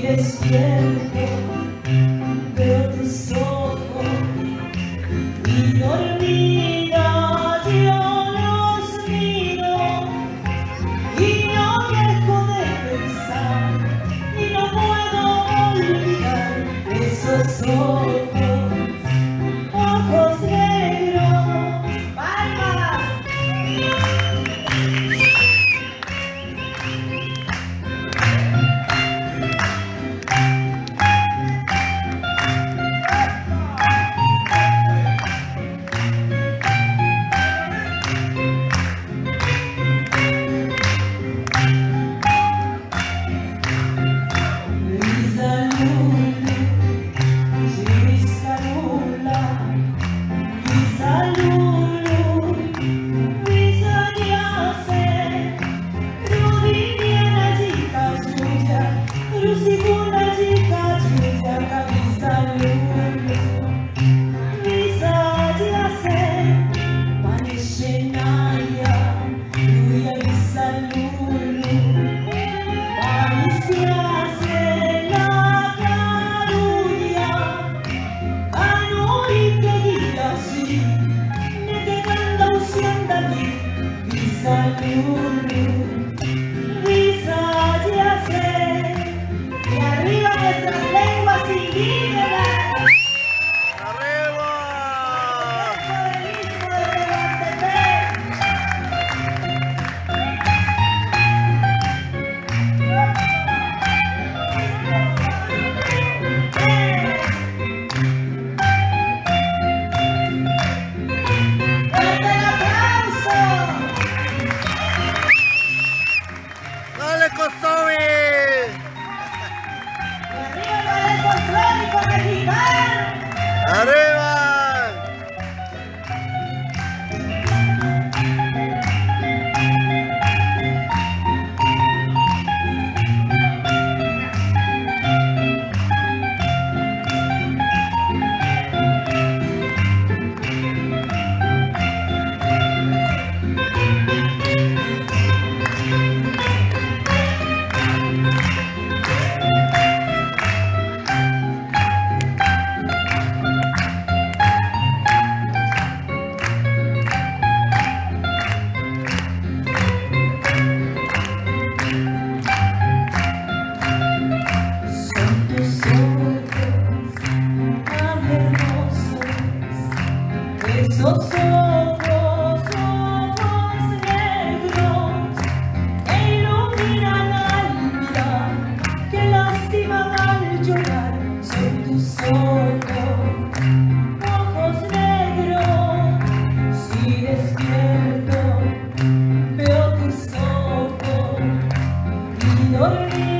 despierto, veo tus ojos y dormida yo los miro y no dejo de pensar y no puedo olvidar esos ojos negros. ¡Palmas! Y arriba nuestras lenguas indígenas. ¡Arriba! Esos ojos negros que iluminan al mirar, que lastiman al llorar, son tus ojos negros. Si despierto, veo tus ojos y dormir.